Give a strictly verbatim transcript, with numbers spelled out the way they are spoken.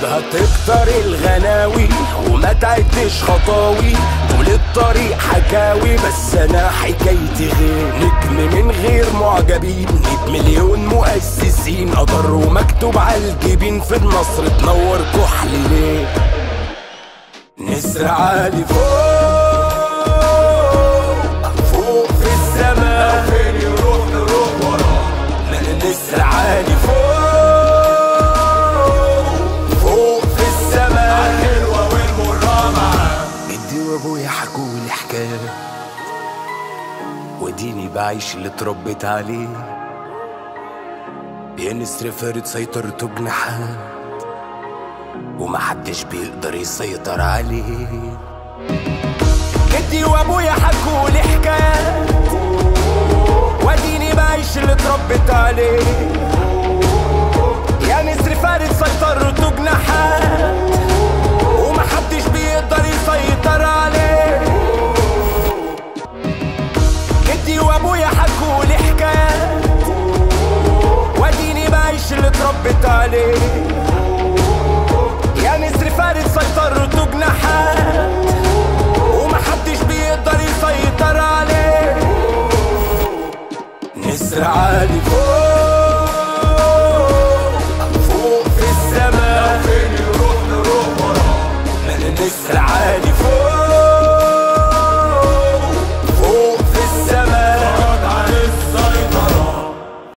هتكتر الغناوي وما تعدش خطاوي، طول الطريق حكاوي بس انا حكايتي غير. نجم من غير معجبين، مية مليون مؤسسين، قدر ومكتوب على الجبين، في النصر تنور كحل ليه. نسر عالي فوق فوق في السماء، فين يروح نروح وراه. نسر عالي فوق فوق في السماء، الحلوة والمرة معاه. جدي وابويا حكولي حكاية وديني بعيش اللي اتربيت عليه. يا نسر فارد سيطرته بجناحات ومحدش بيقدر يسيطر عليه. جدي وابويا حكولي حكايات واديني بعيش اللي اتربيت عليه. يا نسر فارد سيطرته جناحات